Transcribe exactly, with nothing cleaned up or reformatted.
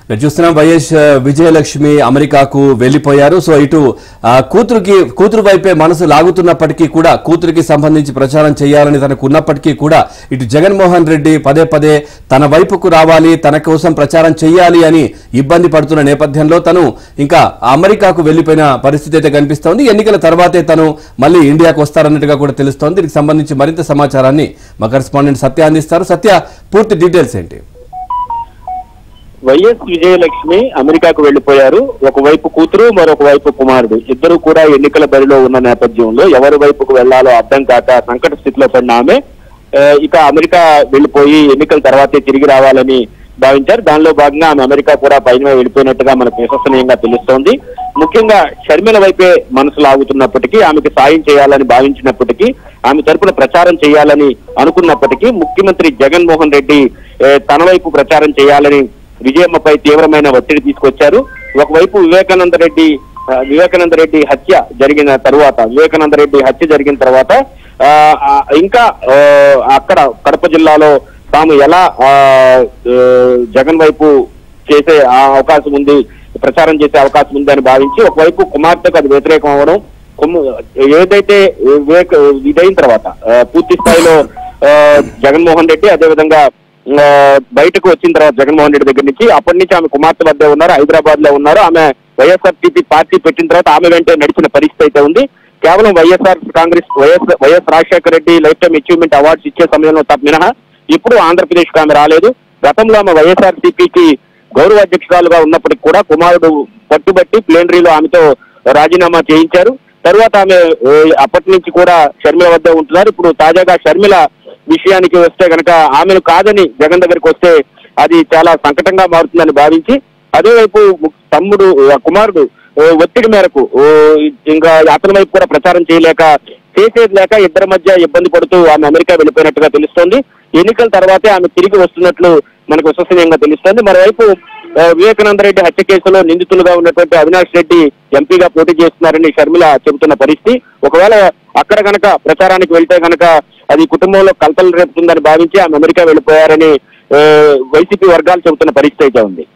చూస్తున్నాం వైఎస్ విజయలక్ష్మి అమెరికాకు వెళ్లిపోయారు. సో ఇటు కూతురుకి కూతురు వైపే మనసు లాగుతున్నప్పటికీ కూడా కూతురికి సంబంధించి ప్రచారం చేయాలని తనకు ఉన్నప్పటికీ కూడా ఇటు జగన్మోహన్ రెడ్డి పదే పదే తన వైపుకు రావాలి, తన కోసం ప్రచారం చేయాలి అని ఇబ్బంది పడుతున్న నేపథ్యంలో తను ఇంకా అమెరికాకు వెళ్లిపోయిన పరిస్థితి అయితే కనిపిస్తోంది. ఎన్నికల తర్వాతే తను మళ్ళీ ఇండియాకు వస్తారన్నట్టుగా కూడా తెలుస్తోంది. దీనికి సంబంధించి మరింత సమాచారాన్ని మా కరెస్పాండెంట్ సత్య అందిస్తారు. సత్య, పూర్తి డీటెయిల్స్ ఏంటి? వైఎస్ విజయలక్ష్మి అమెరికాకు వెళ్లిపోయారు. ఒకవైపు కూతురు, మరొక వైపు కుమారుడు ఇద్దరు కూడా ఎన్నికల బరిలో ఉన్న నేపథ్యంలో ఎవరి వైపుకు వెళ్లాలో అర్థం కాక సంకట స్థితిలో పడిన ఆమె ఇక అమెరికా వెళ్లిపోయి ఎన్నికల తర్వాతే తిరిగి రావాలని భావించారు. దానిలో భాగంగా ఆమె అమెరికా కూడా పైన వెళ్లిపోయినట్టుగా మనకు విశ్వసనీయంగా తెలుస్తోంది. ముఖ్యంగా షర్మిల వైపే మనసు లాగుతున్నప్పటికీ, ఆమెకు సాయం చేయాలని భావించినప్పటికీ, ఆమె తరపున ప్రచారం చేయాలని అనుకున్నప్పటికీ ముఖ్యమంత్రి జగన్మోహన్ రెడ్డి తన వైపు ప్రచారం చేయాలని విజయమ్మపై తీవ్రమైన ఒత్తిడి తీసుకొచ్చారు. ఒకవైపు వివేకానంద రెడ్డి వివేకానంద రెడ్డి హత్య జరిగిన తరువాత వివేకానంద రెడ్డి హత్య జరిగిన తర్వాత ఇంకా అక్కడ కడప జిల్లాలో తాము ఎలా జగన్ వైపు చేసే అవకాశం ఉంది, ప్రచారం చేసే అవకాశం ఉంది అని భావించి ఒకవైపు కుమార్తెకు అది వ్యతిరేకం అవ్వడం, ఏదైతే వివేక ఇదైన తర్వాత పూర్తి స్థాయిలో జగన్మోహన్ రెడ్డి అదేవిధంగా బయటకు వచ్చిన తర్వాత జగన్మోహన్ రెడ్డి దగ్గర నుంచి అప్పటి నుంచి ఆమె కుమార్తె వద్ద ఉన్నారు, హైదరాబాద్ లో ఉన్నారు. ఆమె వైఎస్ఆర్సీపీ పార్టీ పెట్టిన తర్వాత ఆమె వెంటే నడిచిన పరిస్థితి అయితే ఉంది. కేవలం YSR Congress YS YS Rajasekhara Reddy lifetime achievement awards ఇచ్చే సమయంలో తప్ప మినహా ఇప్పుడు ఆంధ్రప్రదేశ్ కు ఆమె రాలేదు. గతంలో ఆమె వైఎస్ఆర్సీపీకి గౌరవ అధ్యక్షురాలుగా ఉన్నప్పటికీ కూడా కుమారుడు పట్టుబట్టి ప్లేనరీలో ఆమెతో రాజీనామా చేయించారు. తరువాత ఆమె అప్పటి నుంచి కూడా షర్మిల వద్ద ఉంటున్నారు. ఇప్పుడు తాజాగా షర్మిల విషయానికి వస్తే కనుక ఆమెను కాదని జగన్ దగ్గరికి వస్తే అది చాలా సంకటంగా మారుతుందని భావించి అదేవైపు తమ్ముడు కుమారుడు ఒత్తిడి మేరకు ఇంకా అతని వైపు కూడా ప్రచారం చేయలేక చేసేది లేక ఇద్దరి మధ్య ఇబ్బంది పడుతూ ఆమె అమెరికా వెళ్ళిపోయినట్టుగా తెలుస్తోంది. ఎన్నికల తర్వాతే ఆమె తిరిగి వస్తున్నట్లు మనకు విశ్వసనీయంగా తెలుస్తోంది. మరోవైపు వివేకానంద రెడ్డి హత్య కేసులో నిందితులుగా ఉన్నటువంటి అవినాష్ రెడ్డి ఎంపీగా పోటీ చేస్తున్నారని షర్మిల చెబుతున్న పరిస్థితి. ఒకవేళ అక్కడ కనుక ప్రచారానికి వెళ్తే కనుక అది కుటుంబంలో కలతలు రేపుతుందని భావించి ఆమె అమెరికా వెళ్ళిపోయారని వైసీపీ వర్గాలు చెబుతున్న పరిస్థితి అయితే ఉంది.